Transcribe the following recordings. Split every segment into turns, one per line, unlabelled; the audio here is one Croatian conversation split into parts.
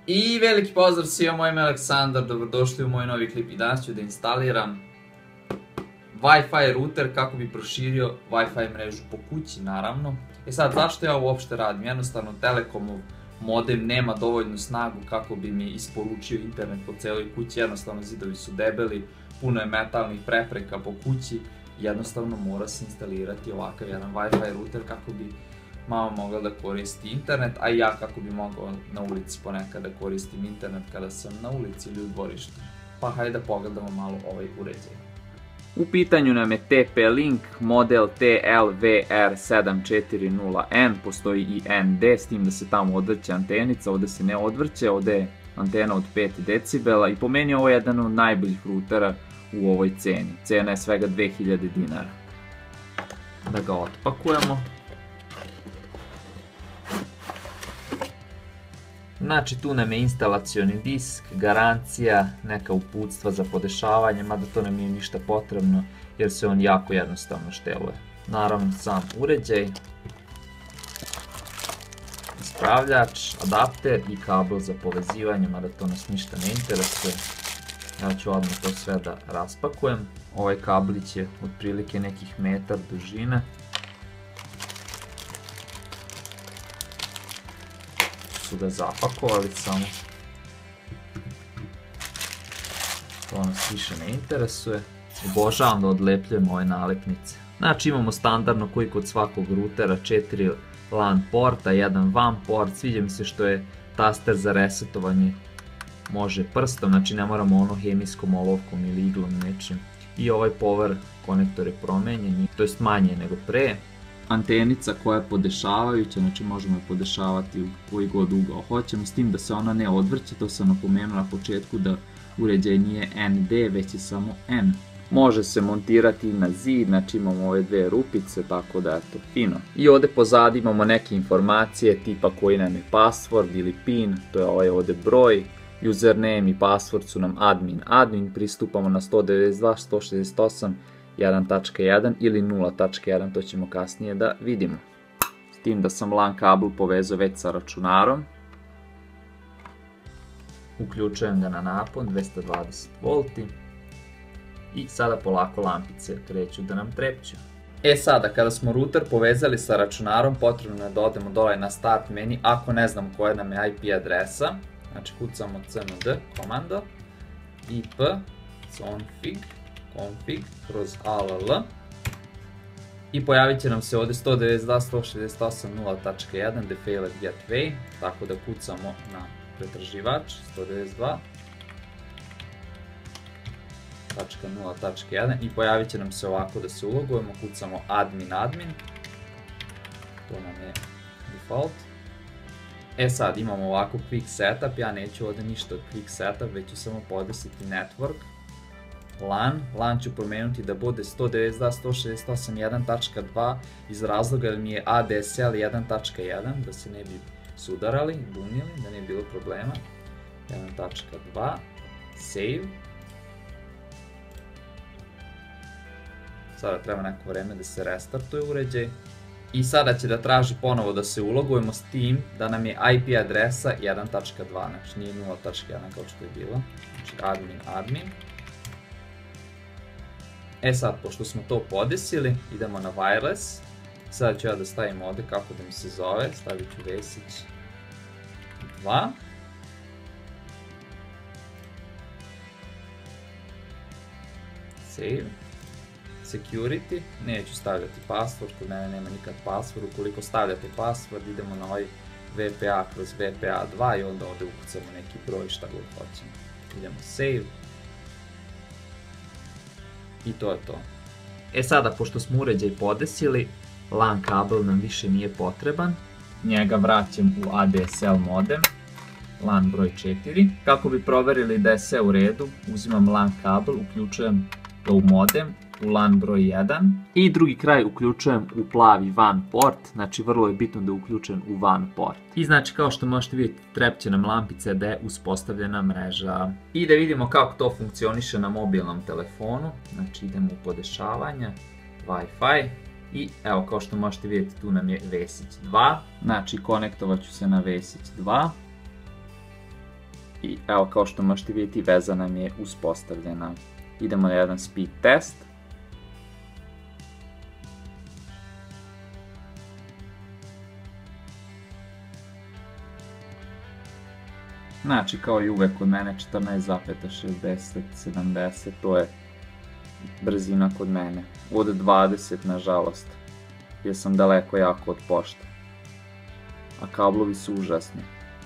I veliki pozdrav svima, moje ime je Aleksandar, dobrodošli u moj novi klip i danas ću da instaliram Wi-Fi router kako bi proširio Wi-Fi mrežu po kući naravno. E sad, zašto ja uopšte radim? Jednostavno Telekomov modem nema dovoljnu snagu kako bi mi isporučio internet po celoj kući, jednostavno zidovi su debeli, puno je metalnih prepreka po kući, jednostavno mora se instalirati ovakav jedan Wi-Fi router kako bi mama mogla da koristi internet, a i ja kako bi mogao na ulici ponekad da koristim internet kada sam na ulici ili u dvorištu. Pa hajde da pogledamo malo ovaj uređaj. U pitanju nam je TP-Link model TLVR740N, postoji i ND, s tim da se tamo odvrće antenica, ovdje se ne odvrće, ovdje je antena od 5 decibela i po meni ovo je jedan od najboljih routera u ovoj ceni. Cena je svega 2000 dinara. Da ga otpakujemo. Znači tu nam je instalacioni disk, garancija, neka uputstva za podešavanje, mada to nam nije ništa potrebno jer se on jako jednostavno šteluje. Naravno sam uređaj, ispravljač, adapter i kabel za povezivanje, mada to nas ništa ne interesuje. Ja ću odmah to sve da raspakujem. Ovaj kablić je otprilike nekih metar dužine. Su ga zapakovali samo. To nas više ne interesuje. Obožavam da odlepljujem ove nalepnice. Znači imamo standardno koji kod svakog routera 4 LAN porta, 1 WAN port. Sviđa mi se što je taster za resetovanje može prstom, znači ne moramo ono hemijskom olovkom ili iglom nečim. I ovaj power konektor je promenjen, to jest manje nego pre. Antenica koja je podešavajuća, znači možemo je podešavati u koji god ugao hoćemo, s tim da se ona ne odvrće, to sam napomenuo na početku da uređaj nije ND, već je samo N. Može se montirati na zid, znači imamo ove dve rupice, tako da je to fino. I ovdje pozadi imamo neke informacije tipa koji nam je password ili pin, to je ovaj ovdje broj, username i password su nam admin, pristupamo na 192.168.1.1 ili 0.1, to ćemo kasnije da vidimo. S tim da sam LAN kabel povezao već sa računarom. Uključujem ga na napon 220 V i sada polako lampice kreću da nam trepću. E sada, kada smo router povezali sa računarom, potrebno je da odemo dole na start menu ako ne znam koja nam je IP adresa. Znači kucamo cmd komando ip config kroz all i pojavit će nam se ovdje 192.168.0.1 default gateway, tako da kucamo na pretraživač 192.0.1 i pojavit će nam se ovako da se ulogujemo, kucamo admin, to nam je default. E sad imamo ovako quick setup, ja neću ovdje ništa od quick setup, već ću samo podesiti network, LAN ću promenuti da bude 192.168.1.2 iz razloga jer mi je ADSL 1.1 da se ne bi sudarali, bunili, da ne bi bilo problema. 1.2, save. Sada treba neko vreme da se restartuje uređaj. I sada će da traži ponovo da se ulogujemo s tim da nam je IP adresa 1.2, znači nije 0.1 kao što je bilo. Znači admin. E sad, pošto smo to podesili, idemo na wireless. Sada ću ja da stavim ovdje kako da mi se zove, stavit ću Vesić 2. Save. Security, neću stavljati password, kod mene nema nikad password, ukoliko stavljate password idemo na ovaj VPA kroz VPA 2 i onda ovdje ukucamo neki broj šta god hoćemo. Idemo save. I to je to. E sada, pošto smo uređaj podesili, LAN kabel nam više nije potreban. Njega vraćam u ADSL modem, LAN broj 4. Kako bi proverili da je sve u redu, uzimam LAN kabel, uključujem ga u modem, u LAN broj 1 i drugi kraj uključujem u plavi WAN port, znači vrlo je bitno da je uključen u WAN port. I znači kao što možete vidjeti trepće nam lampice da je uspostavljena mreža. I da vidimo kako to funkcioniše na mobilnom telefonu, znači idemo u podešavanje, Wi-Fi i evo kao što možete vidjeti tu nam je Vesić 2, znači konektovat ću se na Vesić 2. I evo, kao što možete vidjeti, veza nam je uspostavljena. Idemo na jedan speed test. Znači, kao i uvek kod mene 14,60, 70, to je brzina kod mene. Od 20, nažalost, jer sam daleko jako od pošte. A kablovi su užasni.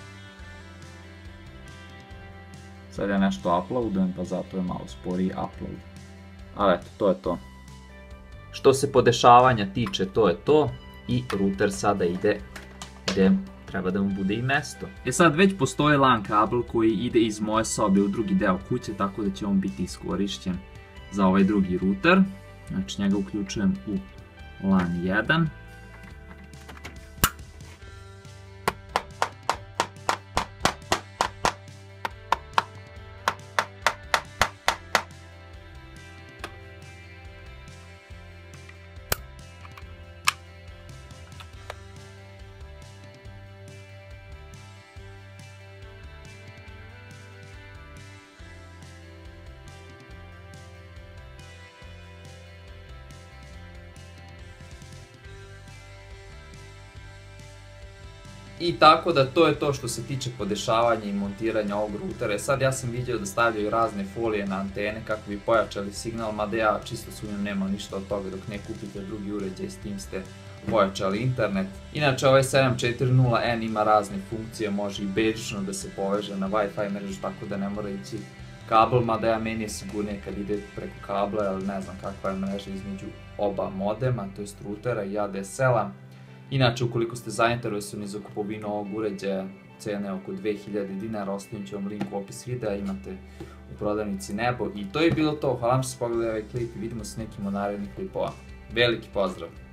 Sad ja nešto uploadujem, pa zato je malo sporiji upload. Ali eto, to je to. Što se podešavanja tiče, to je to. I router sada ide gdje treba da mu bude i mesto. Sad već postoji LAN kabel koji ide iz moje sobe u drugi deo kuće, tako da će on biti iskorišćen za ovaj drugi router. Znači njega uključujem u LAN 1. I tako da to je to što se tiče podešavanja i montiranja ovog routera. Sad ja sam vidio da stavljaju razne folije na antene kako bi pojačali signal, mada ja čisto sumnjam nema ništa od toga, dok ne kupite drugi uređaj, s tim ste pojačali internet. Inače ovaj 740N ima razne funkcije, može i bežično da se poveže na Wi-Fi mrežu, tako da ne mora ići kabel, mada ja meni je sigurnije kad ide preko kabla, ali ne znam kakva je mreža između oba modema, to jest routera i ADSL-a. Inače, ukoliko ste zainteresovani za kupovinu ovog uređaja, cena je oko 2000 dinara, ostavit ću vam link u opis videa, imate u prodavnici Nebo. I to je bilo to, hvala vam što ste pogledali ovaj klip i vidimo se nekim od narednih klipova. Veliki pozdrav!